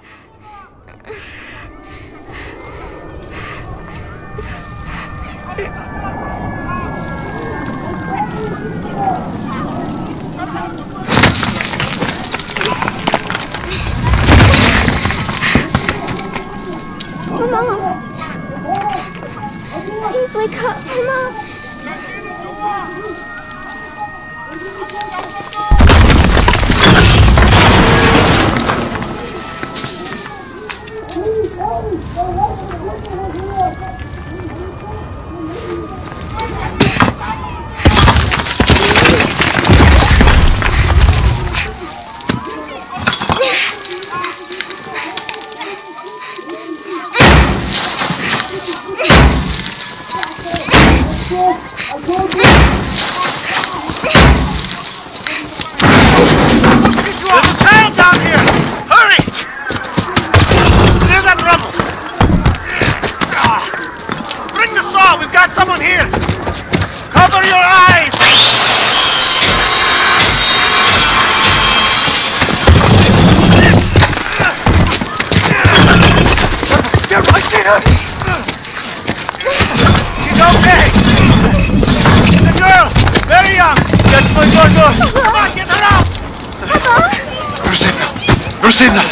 Mama! Please wake up, Mama! Rosina!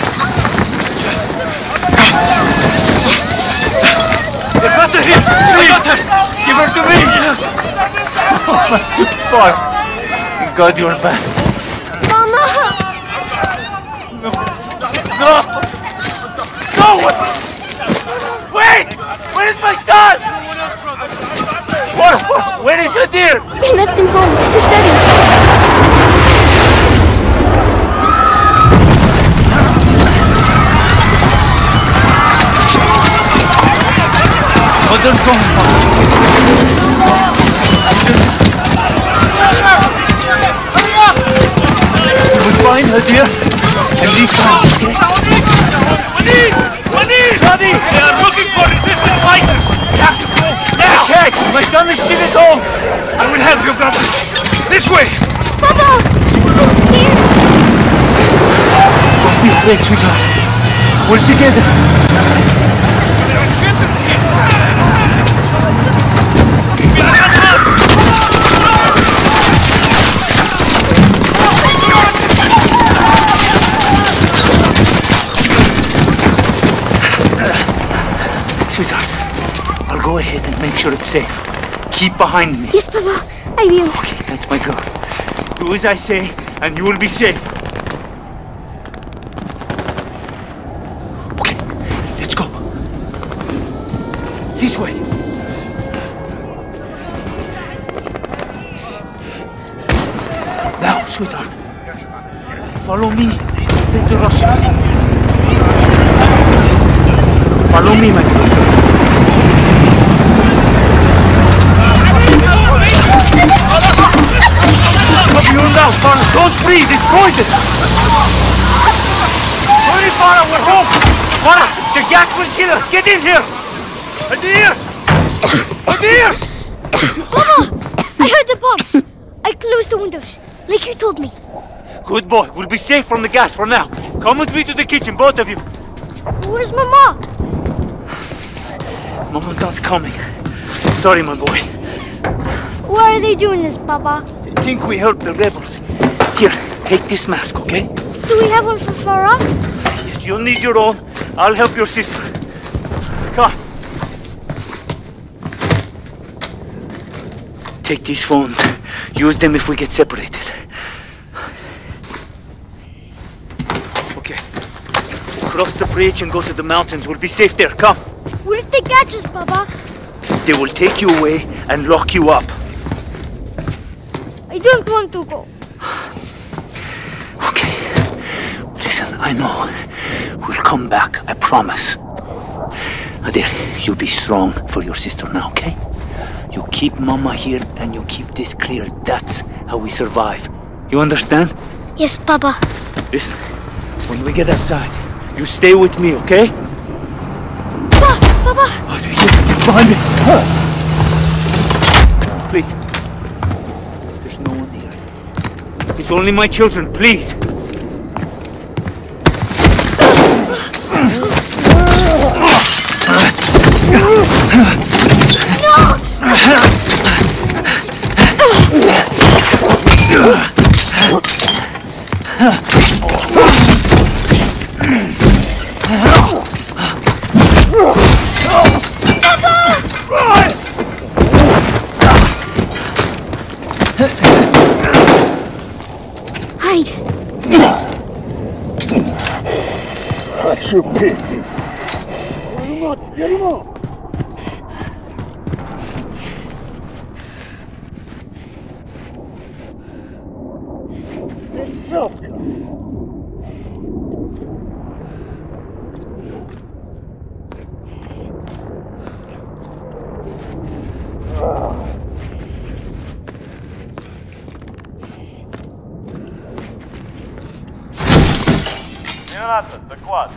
The passer here! I got her! Give her to me! Oh, my sweet boy! Thank God you're back. Mama! No! No! No! Wait! Where is my son? Where is your dear? We left him home to study. Oh, don't go, you will find her, dear, and leave town, okay? Johnny! They are looking for resistant fighters! We have to go now! Okay, my son is still at home! I will help you, brother! This way! Papa! I'm scared! Don't be afraid, sweetheart. We're together. Sweetheart, I'll go ahead and make sure it's safe. Keep behind me. Yes, Papa, I will. Okay, that's my girl. Do as I say, and you will be safe. Okay, let's go. This way. Now, sweetheart, follow me. Let the Russians see. Follow me, my girl. Cover you now, Farah. Don't breathe, it's poison. Hurry, Farah, we're home. Farah, the gas will kill us. Get in here. Adir! Adir! Mama! I heard the pumps. I closed the windows, like you told me. Good boy. We'll be safe from the gas for now. Come with me to the kitchen, both of you. Where's Mama? Mama's not coming. Sorry, my boy. Why are they doing this, Papa? They think we helped the rebels. Here, take this mask, okay? Do we have one for Farah? Yes, you'll need your own. I'll help your sister. Come. Take these phones. Use them if we get separated. Okay. Cross the bridge and go to the mountains. We'll be safe there. Come. What if they catch us, Papa? They will take you away and lock you up. I don't want to go. Okay. Listen, I know. We'll come back, I promise. Adir, you be strong for your sister now, okay? You keep Mama here and you keep this clear. That's how we survive. You understand? Yes, Papa. Listen, when we get outside, you stay with me, okay? Papa! Oh, here, behind me! Please. There's no one here. It's only my children, please. Hide. Хочу пить. Вот, дерьмо. Дешевка. Доклад.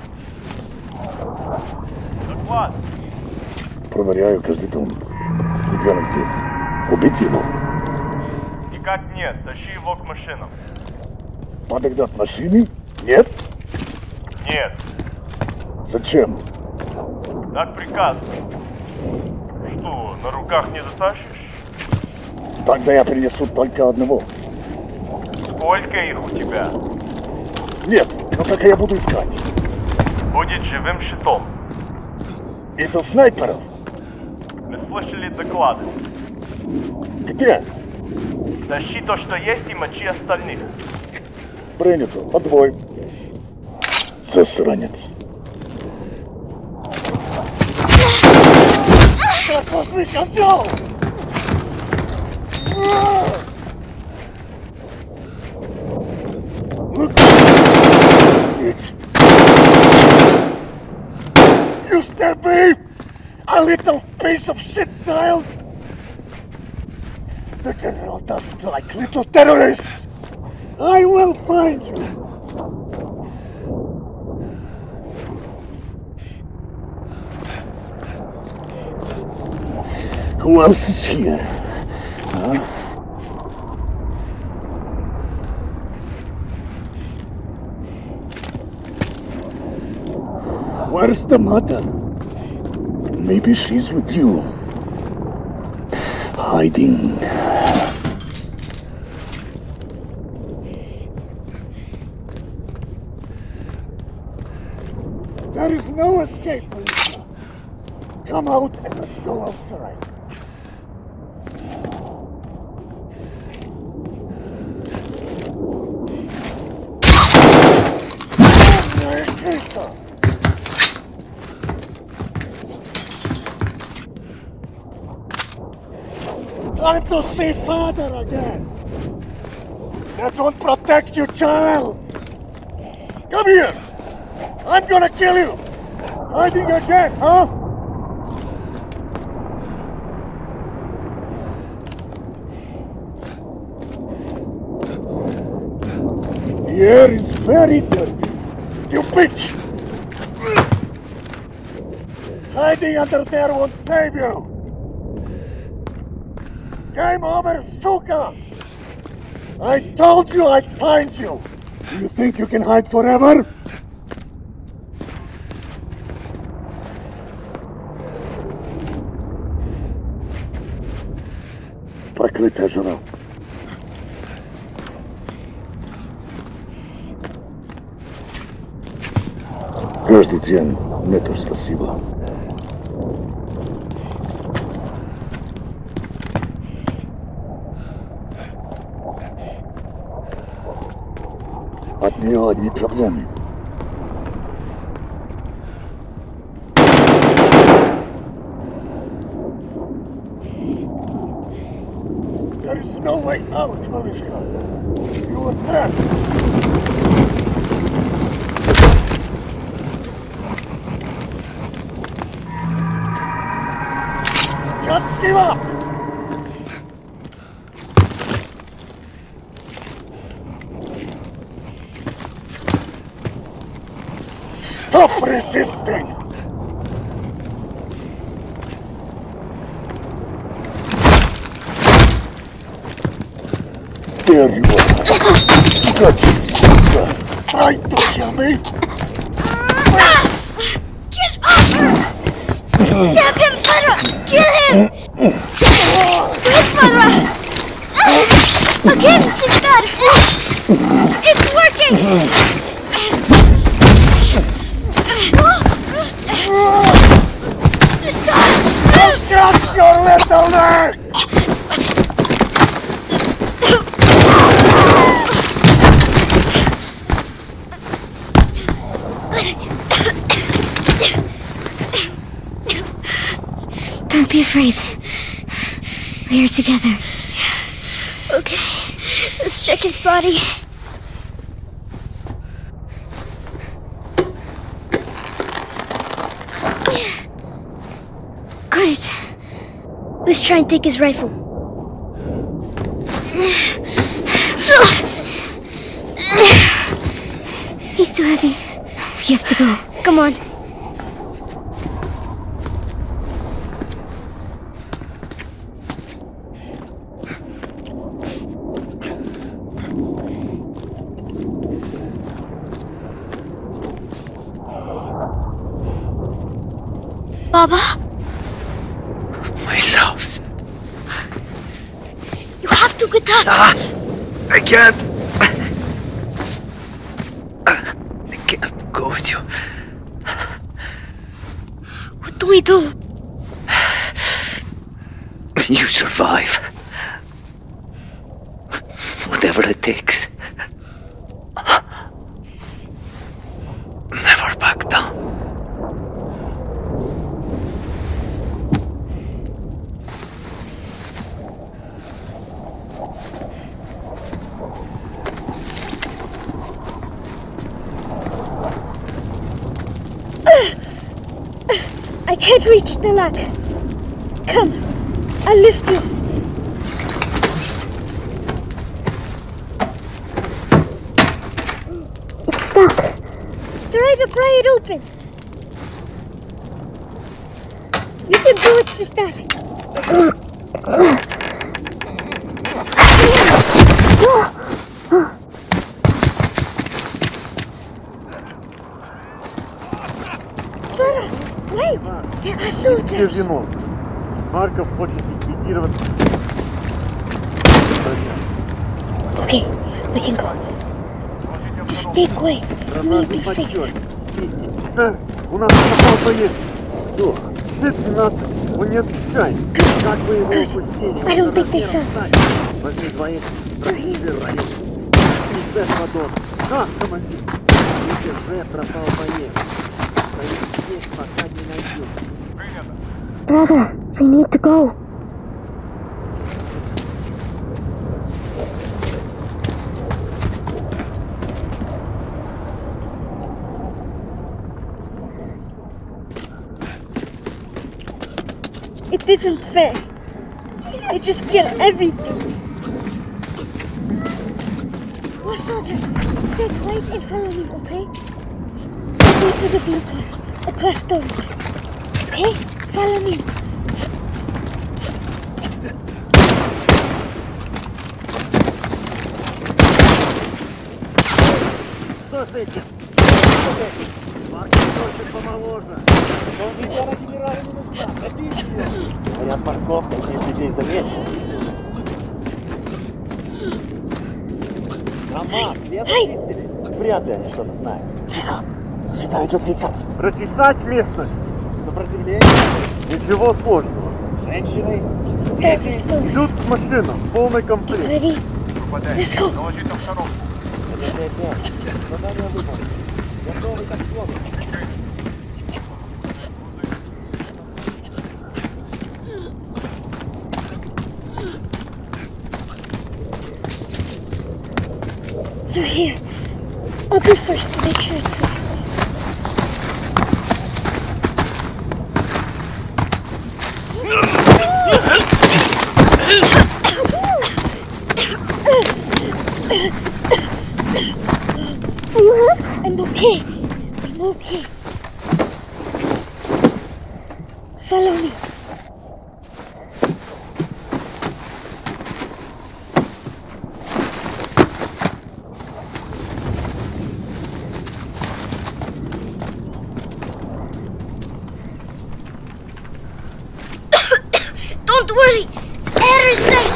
Доклад. Проверяю каждый дом. Ребенок здесь. Убить его? Никак нет. Тащи его к машинам. Подогнать машины? Нет? Нет. Зачем? Так приказ. Что, на руках не затащишь? Тогда я принесу только одного. Сколько их у тебя? Нет, но как я буду искать? Будет живым щитом. Из-за снайперов? Мы слышали доклады. Где? Тащи то, что есть, и мочи остальных. Принято. Отбой. Засранец. Какой козел! You stab me! A little piece of shit child! The general doesn't like little terrorists! I will find you! Who else is here? Huh? Where's the mother? Maybe she's with you. Hiding. There is no escape, Melissa. Come out and let's go outside. Time to see father again. That won't protect you, child. Come here. I'm gonna kill you. Hiding again, huh? The air is very dirty. You bitch. Hiding under there won't save you. Game over, suka! I told you I'd find you! Do you think you can hide forever? Проклятая жена. Каждый день мне тоже спасибо. От нее одни проблемы. There is no way out, малышка. You are dead. Just give up. Stop resisting! There you are! Got you, sucker! Trying to kill me? Get up! Stab him, Farah! Kill him! Good, Farah! Again, sister! It's working! Crush your little neck! Don't be afraid. We are together. Okay. Let's check his body. Got it. Let's try and take his rifle. He's too heavy. We have to go. Come on. Baba? My love. You have to get up. I can't. I can't go with you. What do we do? You survive. Whatever it takes. Never back down. I can't reach the ladder. Come, I'll lift you. It's stuck. Try to pry it open. You can do it, sister. Wait, there are soldiers. Вино. Марков хочет ликвидировать. Okay, we can go. Just stay quiet. We need to be safe. Сэр, у нас пропал боец. Шит-12, он не отвечает. Как вы его упустили? I don't think they saw. Возьми двоих, профилируй район. Сэр, подон. Как, командир? ЖП пропал боец. Стоит здесь, пока не найдем. Brother, we need to go. It isn't fair. They just kill everything. More soldiers, stay quiet and follow me, okay? Go to the blue car, across the road. Okay? Follow me. Что с этим? Марк хочет помоложе. Он ведь на генерала не нужна. Добейте его. Моя парковка этих людей заметила. Дома все зачистили. Вряд ли они что-то знают. Тихо. Сюда идет Виктор. Прочесать местность. Сопротивление? Ничего сложного. Женщины, дети идут к машинам. Полный комплект. Ready? Let's go. Доложить обстановку. Задание выполнено. Готовы как слово. Through here. I'll go first to make sure it's safe. Are you hurt? I'm okay. I'm okay. Follow me. Don't worry. Air is safe.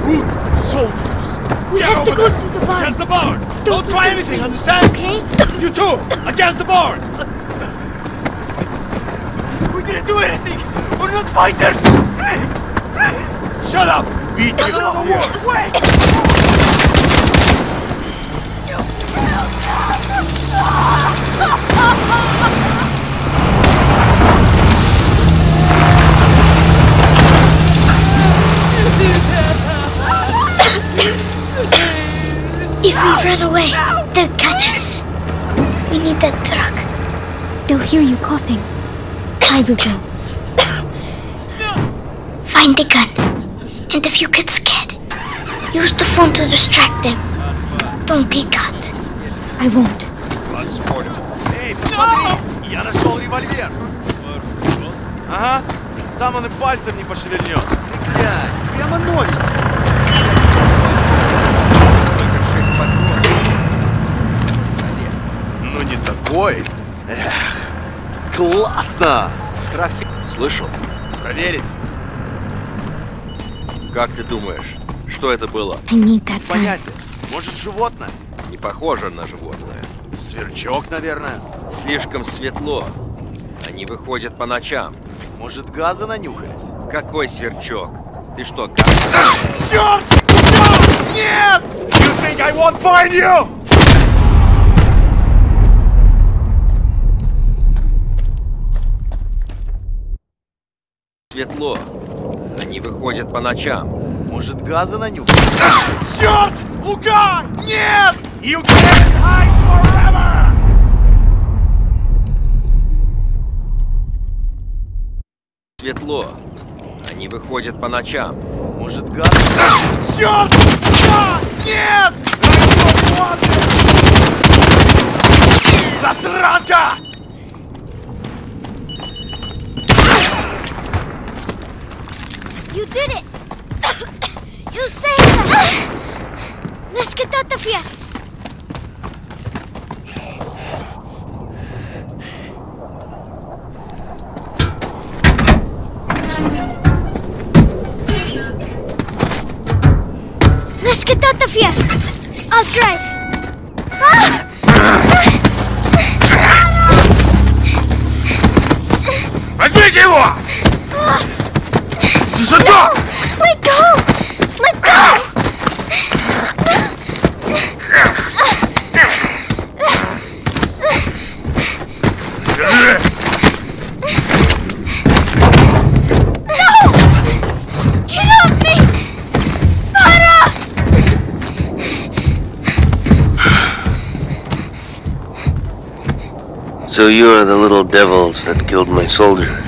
Good soldiers. We have to go to the barn. Against the barn! Don't try anything, understand? Okay? You two! Against the barn! We didn't do anything! We're not fighters! Shut up! Beat you! Wait! If we run away, they'll catch us. We need that truck. They'll hear you coughing. I will go. Find the gun. And if you get scared, use the phone to distract them. Don't get caught. I won't. Эй, посмотри! Я нашел револьвер! Ага, сам он и пальцем не пошевельнет. Ты глянь, прямо новенький. Только 6 патронов. Ну не такой. Эх, классно! Трофей. Слышал? Проверить. Как ты думаешь, что это было? I need that Без gun. понятия. Может, животное? Не похоже на животное. Сверчок, наверное. Слишком светло. Они выходят по ночам. Может, газа нанюхались? Какой сверчок? Ты что, гад? Черт! Нет! You think I won't find you? Светло. Они выходят по ночам. Может, газа нанюхались? Черт! Лука! Нет! You can't hide forever! Светло. Они выходят по ночам. Может, газа... Черт! Да! Нет! Засранка! You did it! You saved us! Let's get out of here! Let's get out of here! I'll drive! Возьмите его! Жжёт! Let go! Let go! No! Get off me! Para! So you're the little devils that killed my soldier.